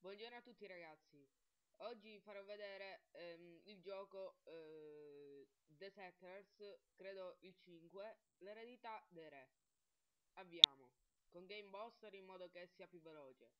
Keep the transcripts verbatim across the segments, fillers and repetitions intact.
Buongiorno a tutti ragazzi, oggi farò vedere ehm, il gioco eh, The Settlers, credo il cinque, l'eredità dei re. Avviamo, con Game Buster in modo che sia più veloce.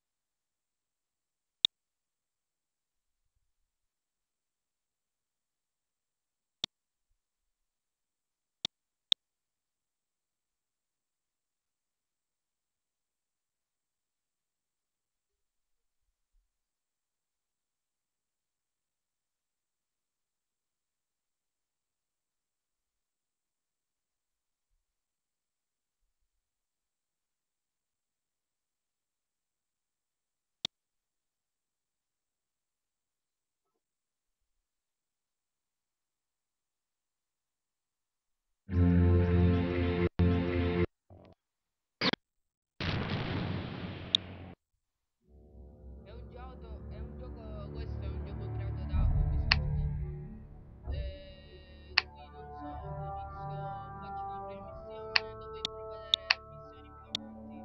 È un gioco, è un gioco, questo è un gioco creato da Ubisoft. Eh, qui non so, inizio, faccio una prima missione dove vi farò vedere missioni più avanti.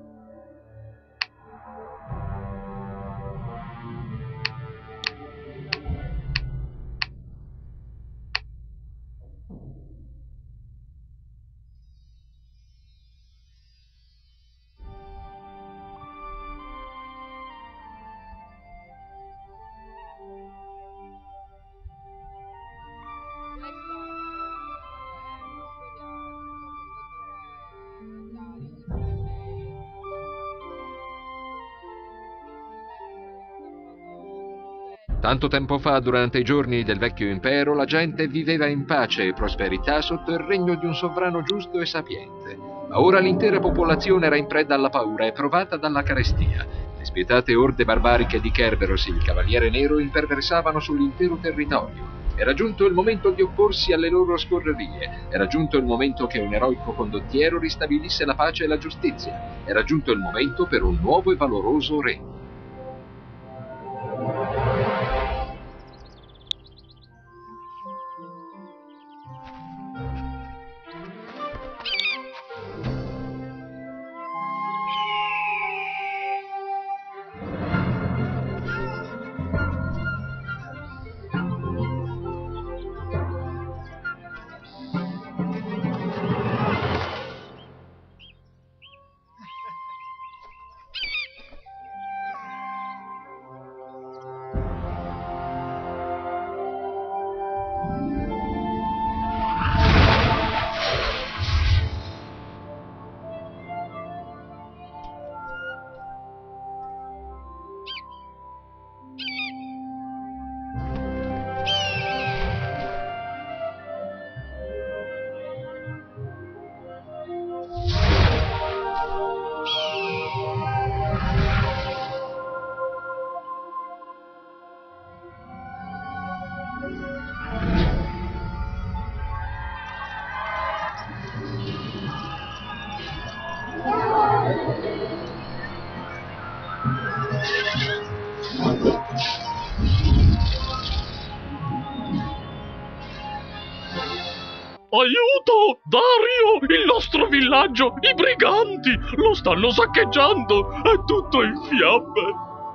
Questa è una storia di un gioco dove c'è Dario che sarebbe Tanto tempo fa, durante i giorni del vecchio impero, la gente viveva in pace e prosperità sotto il regno di un sovrano giusto e sapiente. Ma ora l'intera popolazione era in preda alla paura e provata dalla carestia. Le spietate orde barbariche di Kerberos, il Cavaliere Nero, imperversavano sull'intero territorio. Era giunto il momento di opporsi alle loro scorrerie. Era giunto il momento che un eroico condottiero ristabilisse la pace e la giustizia. Era giunto il momento per un nuovo e valoroso re. Aiuto! Dario! Il nostro villaggio! I briganti! Lo stanno saccheggiando! È tutto in fiamme!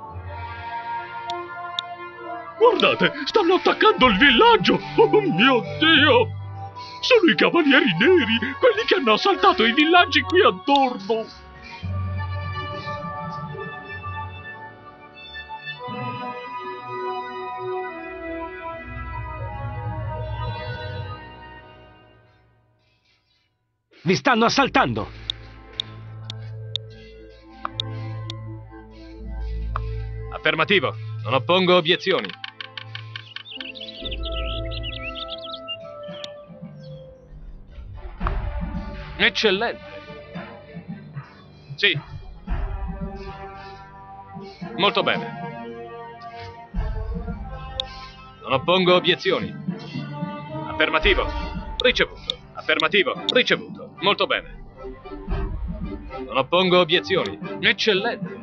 Guardate! Stanno attaccando il villaggio! Oh mio Dio! Sono i Cavalieri Neri! Quelli che hanno assaltato i villaggi qui attorno! Vi stanno assaltando! Affermativo, non oppongo obiezioni. Eccellente. Sì. Molto bene. Non oppongo obiezioni. Affermativo. Ricevuto. Affermativo. Ricevuto. Molto bene. Non oppongo obiezioni. Eccellente.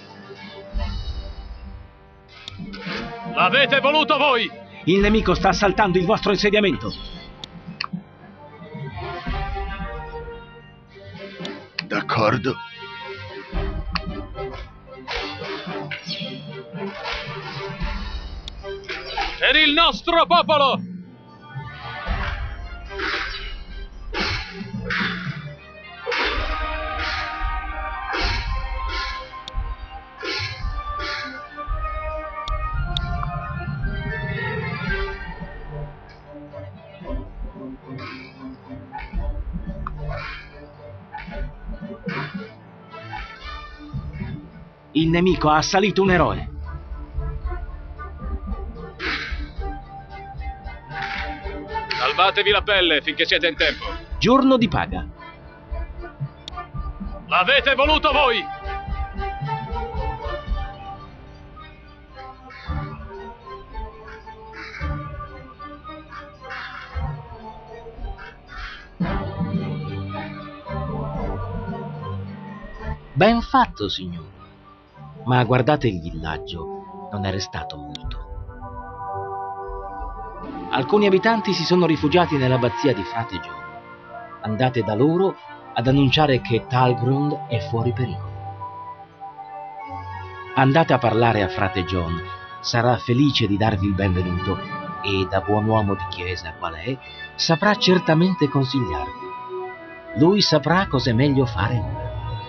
L'avete voluto voi! Il nemico sta assaltando il vostro insediamento. D'accordo. Per il nostro popolo! Il nemico ha assalito un eroe. Salvatevi la pelle finché siete in tempo. Giorno di paga. L'avete voluto voi! Ben fatto, signore. Ma guardate il villaggio, non è restato molto. Alcuni abitanti si sono rifugiati nell'abbazia di Frate John. Andate da loro ad annunciare che Talgrund è fuori pericolo. Andate a parlare a Frate John, sarà felice di darvi il benvenuto e, da buon uomo di chiesa qual è, saprà certamente consigliarvi. Lui saprà cos'è meglio fare ora.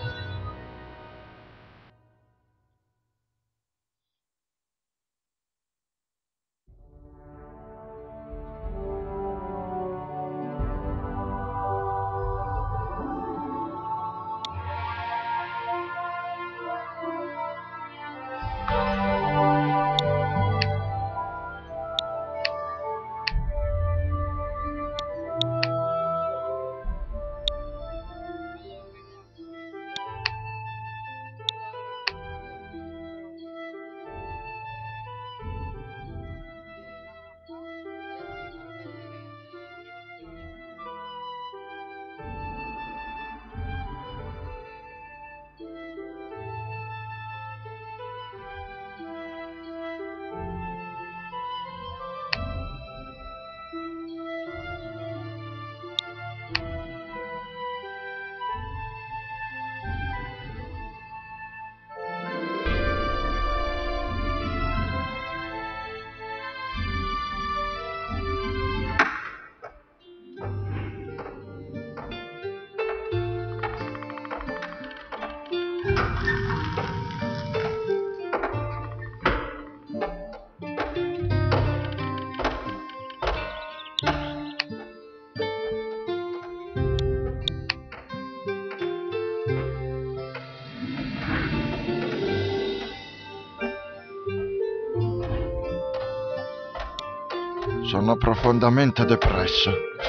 Sono profondamente depresso.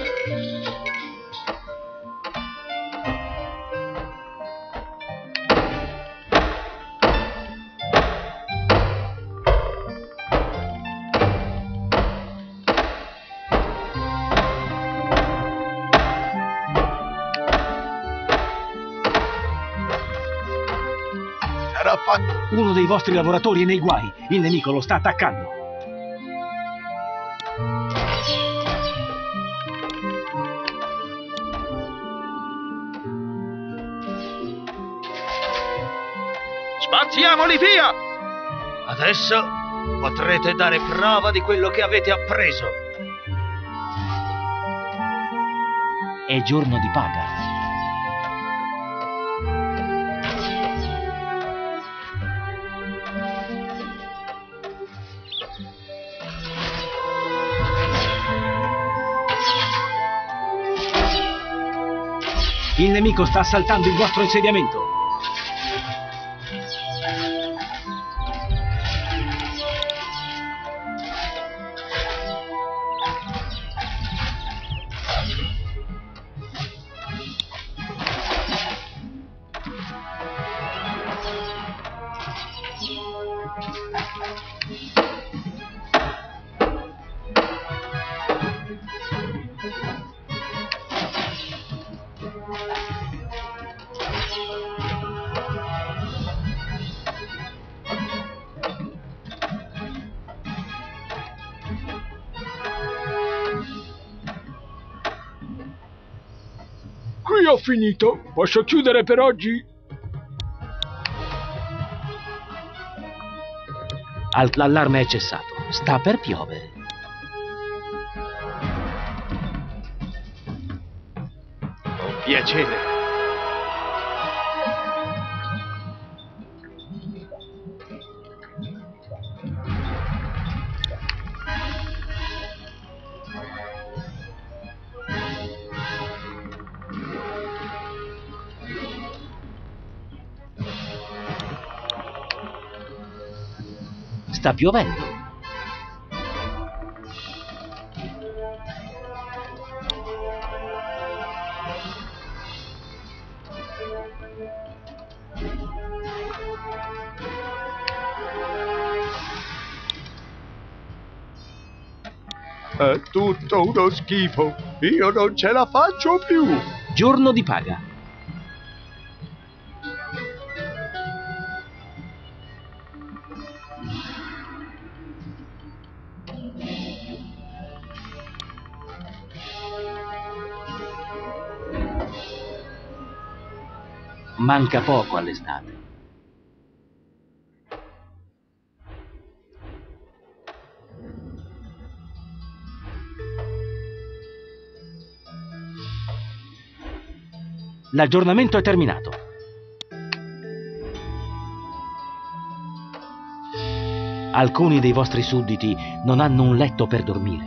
Era fatto. Uno dei vostri lavoratori è nei guai. Il nemico lo sta attaccando. Spazziamoli via! Adesso potrete dare prova di quello che avete appreso. È giorno di paga. Il nemico sta assaltando il vostro insediamento. Qui ho finito. Posso chiudere per oggi? L'allarme è cessato. Sta per piovere. piacere. Sta piovendo. È tutto uno schifo. Io non ce la faccio più. Giorno di paga. Manca poco all'estate. L'aggiornamento è terminato. Alcuni dei vostri sudditi non hanno un letto per dormire.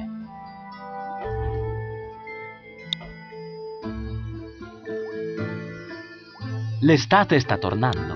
L'estate sta tornando.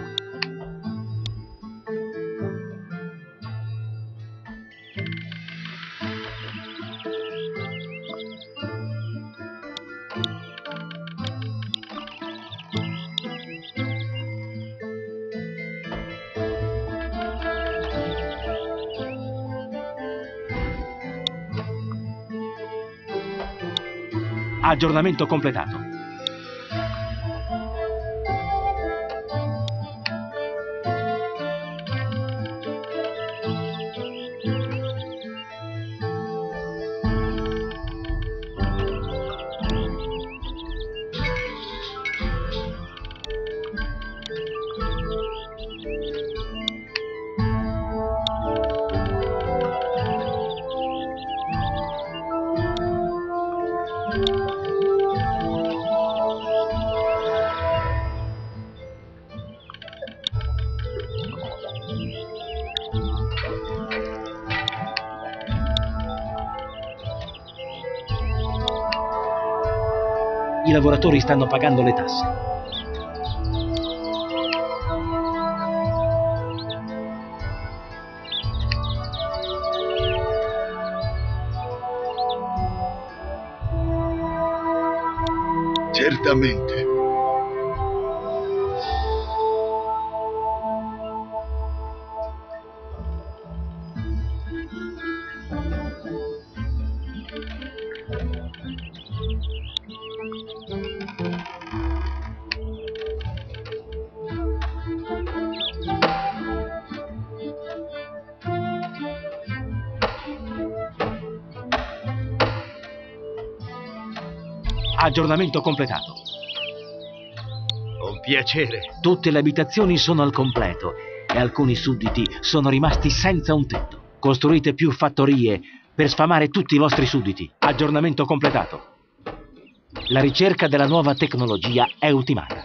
Aggiornamento completato. I lavoratori stanno pagando le tasse. Certamente. Aggiornamento completato. Un piacere. Tutte le abitazioni sono al completo e alcuni sudditi sono rimasti senza un tetto. Costruite più fattorie per sfamare tutti i vostri sudditi. Aggiornamento completato. La ricerca della nuova tecnologia è ultimata.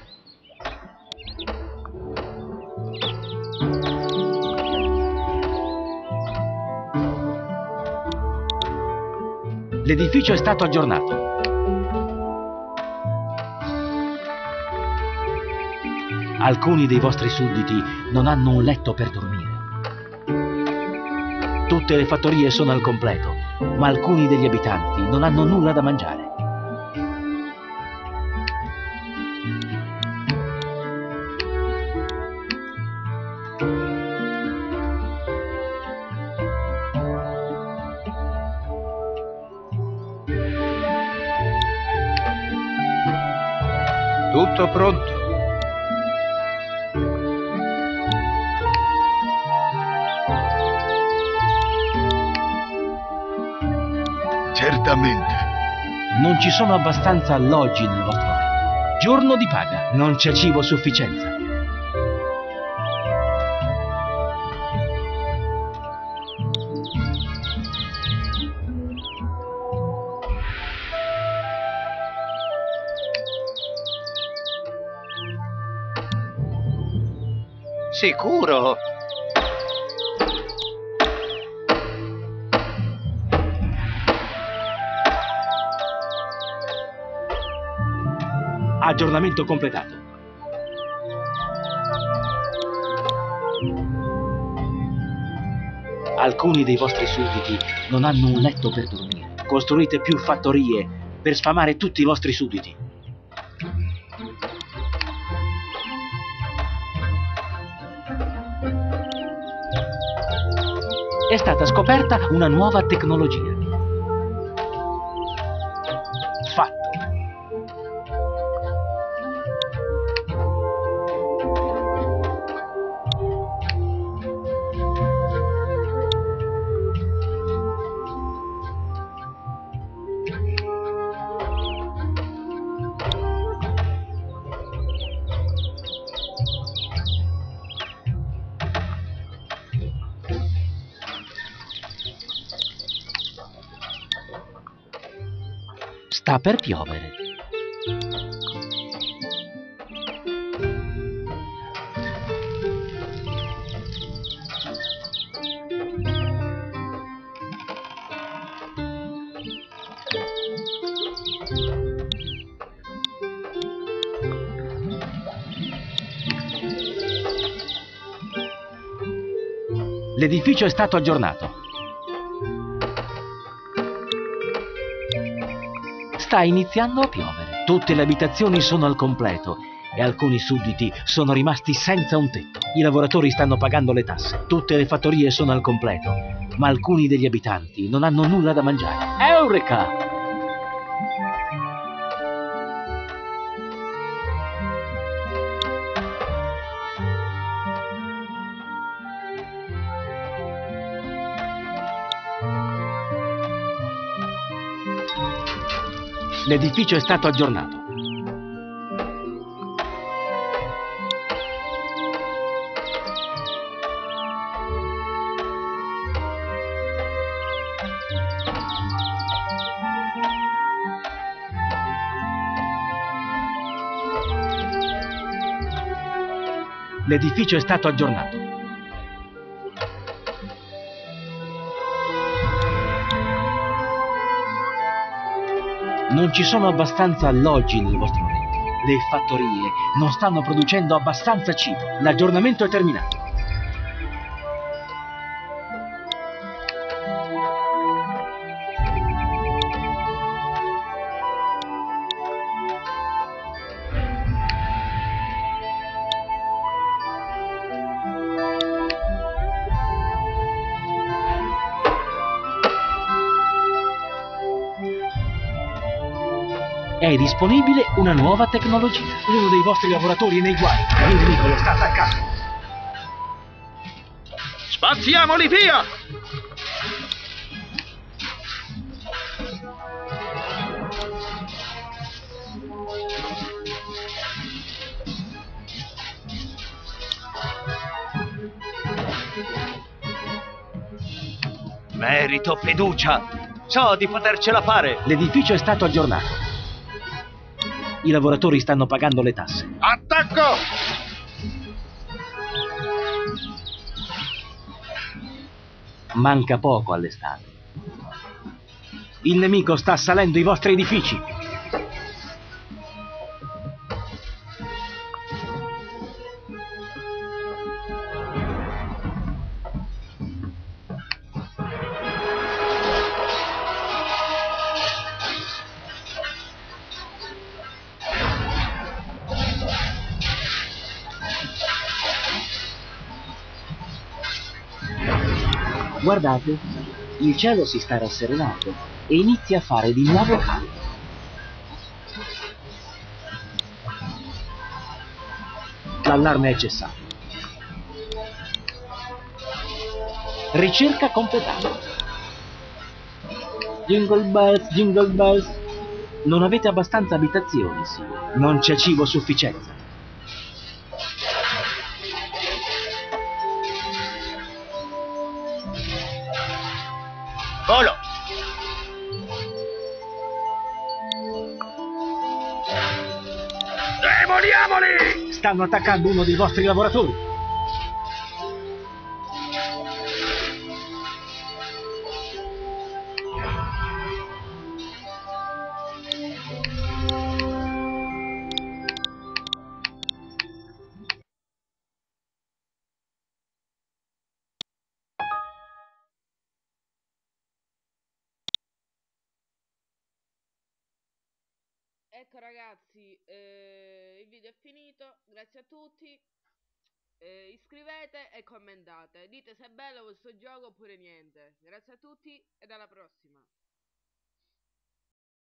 L'edificio è stato aggiornato. Alcuni dei vostri sudditi non hanno un letto per dormire. Tutte le fattorie sono al completo, ma alcuni degli abitanti non hanno nulla da mangiare. Tutto pronto. Certamente. Non ci sono abbastanza alloggi nel vostro regno. Giorno di paga, non c'è cibo a sufficienza. Sicuro? Aggiornamento completato. Alcuni dei vostri sudditi non hanno un letto per dormire. Costruite più fattorie per sfamare tutti i vostri sudditi. È stata scoperta una nuova tecnologia. Fatto. Sta per piovere. L'edificio è stato aggiornato. Sta iniziando a piovere. Tutte le abitazioni sono al completo e alcuni sudditi sono rimasti senza un tetto. I lavoratori stanno pagando le tasse. Tutte le fattorie sono al completo, ma alcuni degli abitanti non hanno nulla da mangiare. Eureka! L'edificio è stato aggiornato. L'edificio è stato aggiornato. Non ci sono abbastanza alloggi nel vostro regno. Le fattorie non stanno producendo abbastanza cibo. L'aggiornamento è terminato. È disponibile una nuova tecnologia. Uno dei vostri lavoratori è nei guai. Il nemico lo sta attaccando. Spazziamoli via! Merito fiducia. So di potercela fare. L'edificio è stato aggiornato. I lavoratori stanno pagando le tasse. Attacco! Manca poco all'estate. Il nemico sta assalendo i vostri edifici. Guardate, il cielo si sta rasserenando e inizia a fare di nuovo caldo. L'allarme è cessato. Ricerca completata. Jingle bells, jingle bells. Non avete abbastanza abitazioni, sì. Non c'è cibo a sufficienza. Volo! Demoliamoli! Stanno attaccando uno dei vostri lavoratori. ecco ragazzi, eh, il video è finito, grazie a tutti, eh, iscrivete e commentate, dite se è bello questo gioco oppure niente, grazie a tutti ed alla prossima.